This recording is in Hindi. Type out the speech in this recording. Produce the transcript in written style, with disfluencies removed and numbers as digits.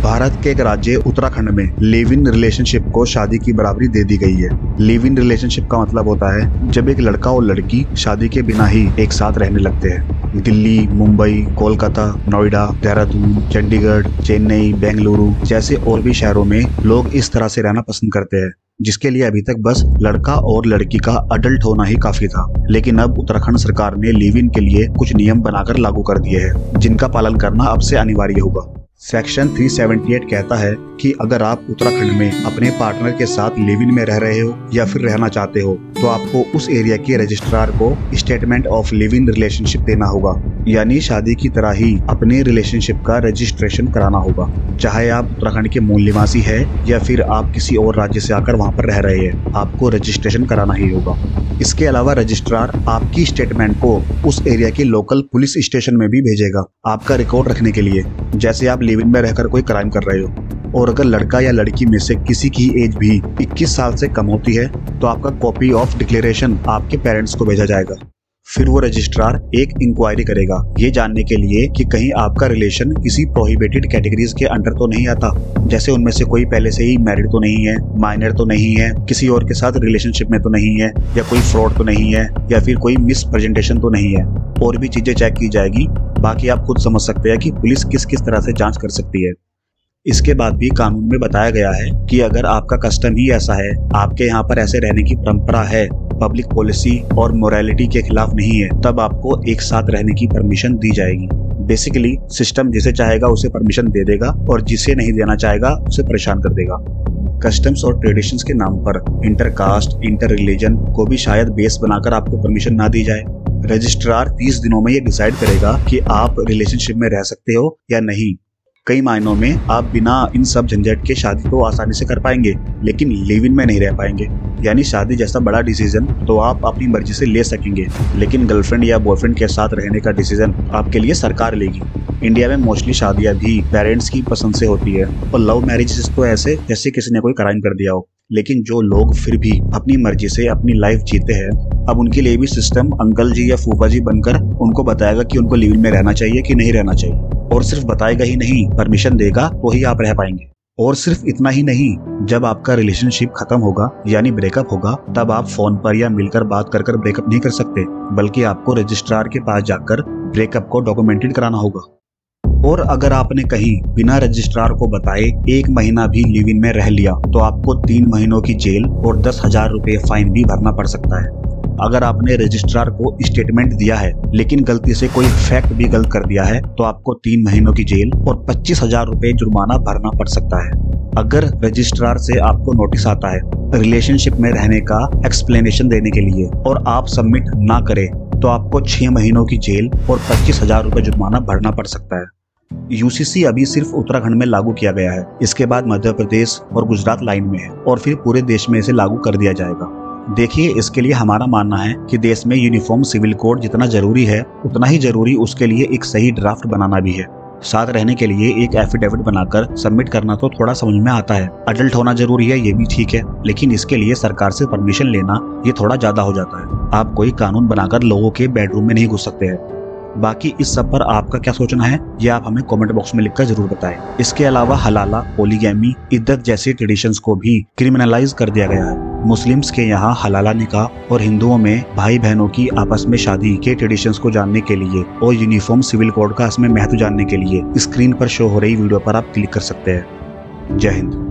भारत के एक राज्य उत्तराखंड में लिव इन रिलेशनशिप को शादी की बराबरी दे दी गई है। लिव इन रिलेशनशिप का मतलब होता है जब एक लड़का और लड़की शादी के बिना ही एक साथ रहने लगते हैं। दिल्ली, मुंबई, कोलकाता, नोएडा, देहरादून, चंडीगढ़, चेन्नई, बेंगलुरु जैसे और भी शहरों में लोग इस तरह से रहना पसंद करते हैं, जिसके लिए अभी तक बस लड़का और लड़की का अडल्ट होना ही काफी था। लेकिन अब उत्तराखंड सरकार ने लिव इन के लिए कुछ नियम बनाकर लागू कर दिए हैं, जिनका पालन करना अब से अनिवार्य होगा। सेक्शन 378 कहता है कि अगर आप उत्तराखंड में अपने पार्टनर के साथ लिव इन में रह रहे हो या फिर रहना चाहते हो तो आपको उस एरिया के रजिस्ट्रार को statement of live in relationship देना होगा, यानी शादी की तरह ही अपने रिलेशनशिप का रजिस्ट्रेशन कराना होगा। चाहे आप उत्तराखंड के मूल निवासी है या फिर आप किसी और राज्य से आकर वहाँ पर रह रहे हैं, आपको रजिस्ट्रेशन कराना ही होगा। इसके अलावा रजिस्ट्रार आपकी स्टेटमेंट को उस एरिया के लोकल पुलिस स्टेशन में भी भेजेगा आपका रिकॉर्ड रखने के लिए, जैसे आप लिव इन में रहकर कोई क्राइम कर रहे हो। और अगर लड़का या लड़की में से किसी की एज भी 21 साल से कम होती है तो आपका कॉपी ऑफ डिक्लेरेशन आपके पेरेंट्स को भेजा जाएगा। फिर वो रजिस्ट्रार एक इंक्वायरी करेगा ये जानने के लिए कि कहीं आपका रिलेशन किसी प्रोहिबिटेड कैटेगरीज के अंडर तो नहीं आता, जैसे उनमें से कोई पहले से ही मैरिड तो नहीं है, माइनर तो नहीं है, किसी और के साथ रिलेशनशिप में तो नहीं है, या कोई फ्रॉड तो नहीं है, या फिर कोई मिस प्रेजेंटेशन तो नहीं है। और भी चीजें चेक की जाएगी। बाकी आप खुद समझ सकते हैं कि पुलिस किस किस तरह से जांच कर सकती है। इसके बाद भी कानून में बताया गया है कि अगर आपका कस्टम ही ऐसा है, आपके यहाँ पर ऐसे रहने की परंपरा है, पब्लिक पॉलिसी और मोरालिटी के खिलाफ नहीं है, तब आपको एक साथ रहने की परमिशन दी जाएगी। बेसिकली सिस्टम जिसे चाहेगा उसे परमिशन दे देगा और जिसे नहीं देना चाहेगा उसे परेशान कर देगा। कस्टम्स और ट्रेडिशंस के नाम पर इंटर कास्ट, इंटर रिलीजन को भी शायद बेस बनाकर आपको परमिशन ना दी जाए। रजिस्ट्रार 30 दिनों में ये डिसाइड करेगा कि आप रिलेशनशिप में रह सकते हो या नहीं। कई मायनों में आप बिना इन सब झंझट के शादी तो आसानी से कर पाएंगे, लेकिन लिव इन में नहीं रह पाएंगे। यानी शादी जैसा बड़ा डिसीजन तो आप अपनी मर्जी से ले सकेंगे, लेकिन गर्लफ्रेंड या बॉयफ्रेंड के साथ रहने का डिसीजन आपके लिए सरकार लेगी। इंडिया में मोस्टली शादियां भी पेरेंट्स की पसंद से होती है और लव मैरिजेस तो ऐसे जैसे किसी ने कोई क्राइम कर दिया हो। लेकिन जो लोग फिर भी अपनी मर्जी से अपनी लाइफ जीते हैं, अब उनके लिए भी सिस्टम अंकल जी या फूफा जी बनकर उनको बताएगा कि उनको लिव इन में रहना चाहिए कि नहीं रहना चाहिए। और सिर्फ बताएगा ही नहीं, परमिशन देगा तो ही आप रह पाएंगे। और सिर्फ इतना ही नहीं, जब आपका रिलेशनशिप खत्म होगा यानी ब्रेकअप होगा, तब आप फोन पर या मिलकर बात कर ब्रेकअप नहीं कर सकते, बल्कि आपको रजिस्ट्रार के पास जाकर ब्रेकअप को डॉक्यूमेंटेड कराना होगा। और अगर आपने कहीं बिना रजिस्ट्रार को बताए 1 महीना भी लिव इन में रह लिया तो आपको 3 महीनों की जेल और 10,000 रुपए फाइन भी भरना पड़ सकता है। अगर आपने रजिस्ट्रार को स्टेटमेंट दिया है लेकिन गलती से कोई फैक्ट भी गलत कर दिया है तो आपको 3 महीनों की जेल और 25,000 रुपए जुर्माना भरना पड़ सकता है। अगर रजिस्ट्रार से आपको नोटिस आता है रिलेशनशिप में रहने का एक्सप्लेनेशन देने के लिए और आप सबमिट ना करें तो आपको 6 महीनों की जेल और 25,000 रुपए जुर्माना भरना पड़ सकता है। यूसीसी अभी सिर्फ उत्तराखंड में लागू किया गया है, इसके बाद मध्य प्रदेश और गुजरात लाइन में है और फिर पूरे देश में इसे लागू कर दिया जाएगा। देखिए, इसके लिए हमारा मानना है कि देश में यूनिफॉर्म सिविल कोड जितना जरूरी है उतना ही जरूरी उसके लिए एक सही ड्राफ्ट बनाना भी है। साथ रहने के लिए एक एफिडेविट बनाकर सबमिट करना तो थोड़ा समझ में आता है, अडल्ट होना जरूरी है ये भी ठीक है, लेकिन इसके लिए सरकार से परमिशन लेना ये थोड़ा ज्यादा हो जाता है। आप कोई कानून बनाकर लोगों के बेडरूम में नहीं घुस सकते हैं। बाकी इस सब पर आपका क्या सोचना है ये आप हमें कमेंट बॉक्स में लिखकर जरूर बताएं। इसके अलावा हलाला, पॉलीगैमी, इद्दत जैसी ट्रेडिशंस को भी क्रिमिनलाइज कर दिया गया है। मुस्लिम्स के यहाँ हलाला निकाह और हिंदुओं में भाई बहनों की आपस में शादी के ट्रेडिशंस को जानने के लिए और यूनिफॉर्म सिविल कोड का इसमें महत्व जानने के लिए स्क्रीन पर शो हो रही वीडियो पर आप क्लिक कर सकते हैं। जय हिंद।